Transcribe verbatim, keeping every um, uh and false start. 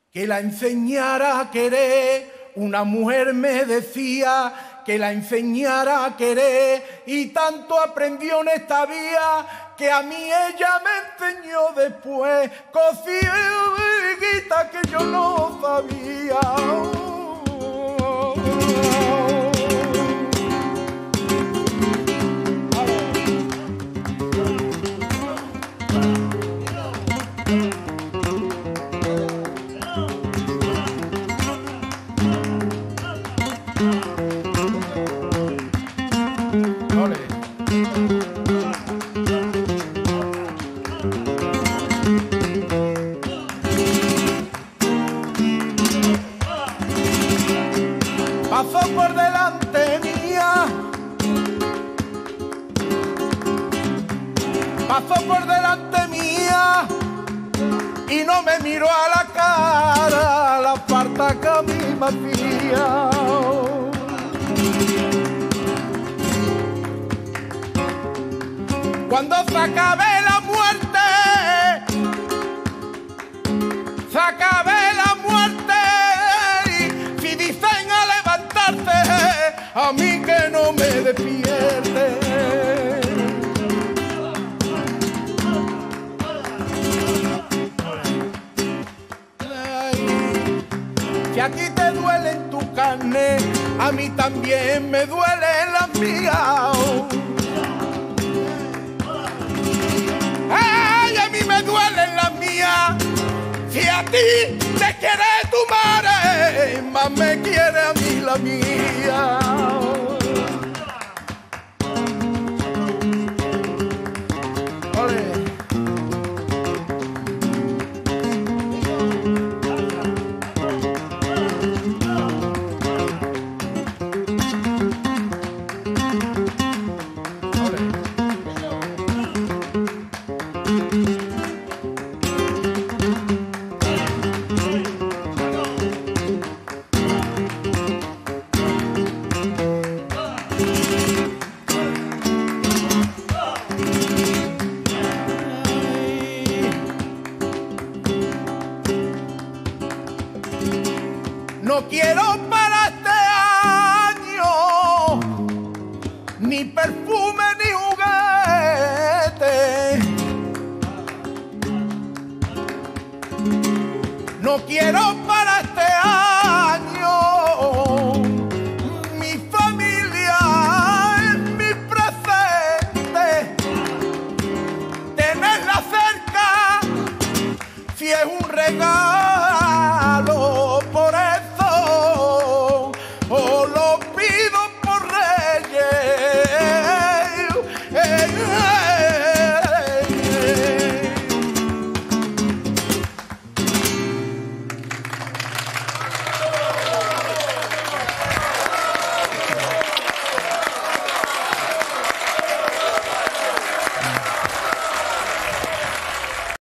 que la enseñara a querer. Una mujer me decía que la enseñara a querer y tanto aprendió en esta vía que a mí ella me enseñó después cositas que yo no sabía. Pasó por delante mía, pasó por delante mía y no me miró a la cara la falta que a mí me hacía. Cuando se acabe la muerte, se acabe la muerte, y si dicen a levantarse, a mí que no me despierte. Si a ti te duele en tu carne, a mí también me duele en la mía. Ay, a mí me duele en la mía. Si a ti te quiere tu madre, más me quiere a mí la mía. Ole. No quiero para este año ni perfume ni juguete. No quiero para este año mi familia en mi presente. Tenerla cerca si es un regalo.